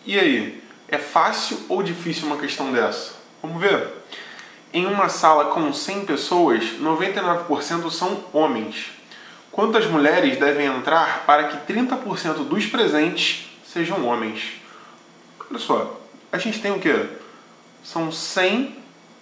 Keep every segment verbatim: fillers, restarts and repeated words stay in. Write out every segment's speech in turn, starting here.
E aí, é fácil ou difícil uma questão dessa? Vamos ver. Em uma sala com cem pessoas, noventa e nove por cento são homens. Quantas mulheres devem entrar para que trinta por cento dos presentes sejam homens? Olha só, a gente tem o quê? São cem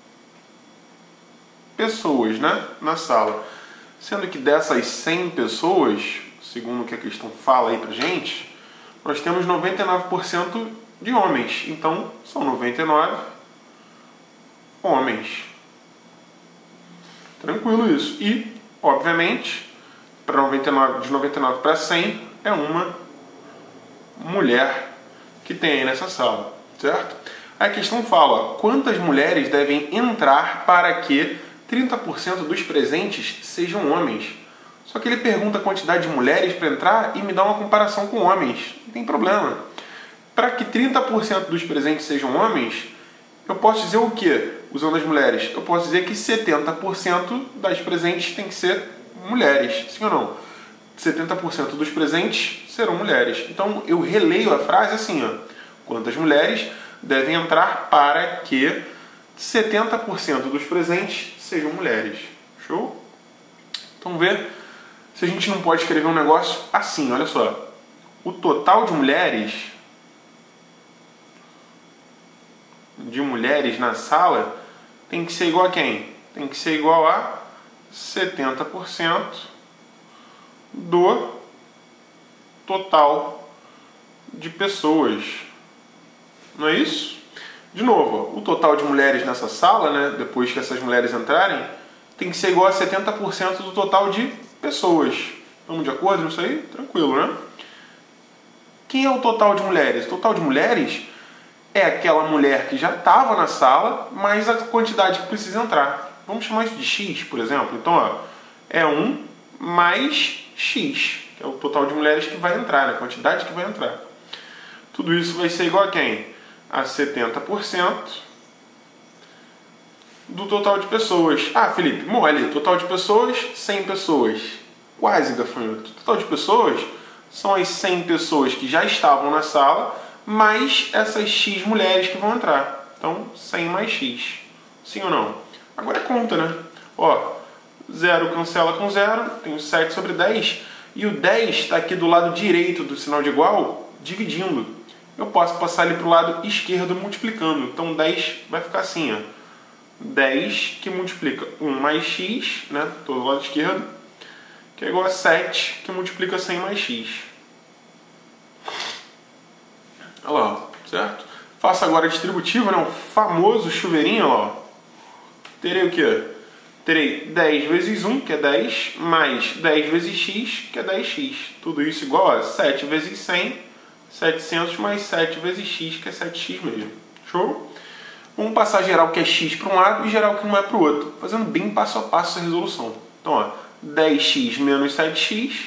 pessoas, né, na sala. Sendo que dessas cem pessoas, segundo o que a questão fala aí pra gente, nós temos noventa e nove por cento de homens. Então, são noventa e nove homens. Tranquilo isso. E, obviamente, para noventa e nove, de noventa e nove para cem, é uma mulher que tem aí nessa sala, certo? A questão fala, quantas mulheres devem entrar para que trinta por cento dos presentes sejam homens? Só que ele pergunta a quantidade de mulheres para entrar e me dá uma comparação com homens. Não tem problema. Para que trinta por cento dos presentes sejam homens, eu posso dizer o quê? Usando as mulheres. Eu posso dizer que setenta por cento das presentes tem que ser mulheres. Sim ou não? setenta por cento dos presentes serão mulheres. Então eu releio a frase assim, ó. Quantas mulheres devem entrar para que setenta por cento dos presentes sejam mulheres. Show? Então vê se a gente não pode escrever um negócio assim, olha só. O total de mulheres de mulheres na sala tem que ser igual a quem? Tem que ser igual a setenta por cento do total de pessoas. Não é isso? De novo, o total de mulheres nessa sala, né, depois que essas mulheres entrarem, tem que ser igual a setenta por cento do total de pessoas. Estamos de acordo nisso aí? Tranquilo, né? Quem é o total de mulheres? O total de mulheres é aquela mulher que já estava na sala, mais a quantidade que precisa entrar. Vamos chamar isso de X, por exemplo. Então, ó, é um mais X, que é o total de mulheres que vai entrar, né? A quantidade que vai entrar. Tudo isso vai ser igual a quem? A setenta por cento do total de pessoas. Ah, Felipe, mole, total de pessoas, cem pessoas. Quase, gafanhoto. O total de pessoas são as cem pessoas que já estavam na sala, mais essas X mulheres que vão entrar. Então, cem mais X. Sim ou não? Agora é conta, né? Ó, zero cancela com zero, tenho sete sobre dez, e o dez está aqui do lado direito do sinal de igual, dividindo. Eu posso passar ele para o lado esquerdo multiplicando. Então, dez vai ficar assim, ó. dez que multiplica um mais X, né? Todo do lado esquerdo, que é igual a sete que multiplica cem mais X. Olha lá, certo? Faço agora a distributiva, né? O famoso chuveirinho, ó. Terei o quê? Terei dez vezes um, que é dez, mais dez vezes x, que é dez x. Tudo isso igual a sete vezes cem, setecentos mais sete vezes x, que é sete x mesmo. Show? Vamos passar geral que é x para um lado e geral que não é para o outro, fazendo bem passo a passo essa resolução. Então, ó, dez x menos sete x.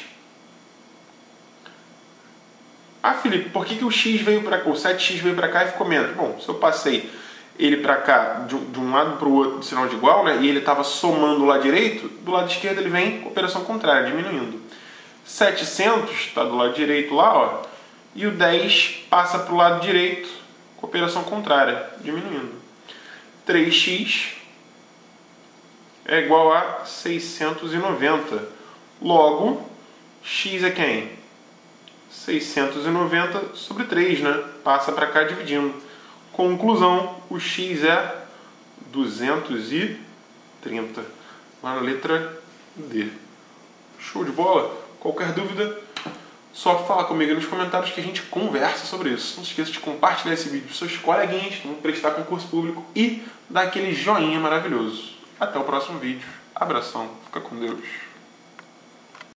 Ah, Felipe, por que, que o x veio para cá, o sete x veio para cá e ficou menos? Bom, se eu passei ele para cá, de, de um lado para o outro, de sinal de igual, né, e ele estava somando do lado direito, do lado esquerdo ele vem com operação contrária, diminuindo. setecentos está do lado direito lá, ó, e o dez passa para o lado direito com operação contrária, diminuindo. três x é igual a seiscentos e noventa. Logo, x é quem? seiscentos e noventa sobre três, né? Passa para cá dividindo. Conclusão, o x é duzentos e trinta. Lá na letra D. Show de bola? Qualquer dúvida, só fala comigo aí nos comentários que a gente conversa sobre isso. Não se esqueça de compartilhar esse vídeo com seus coleguinhas que vão prestar concurso público e dar aquele joinha maravilhoso. Até o próximo vídeo. Abração. Fica com Deus.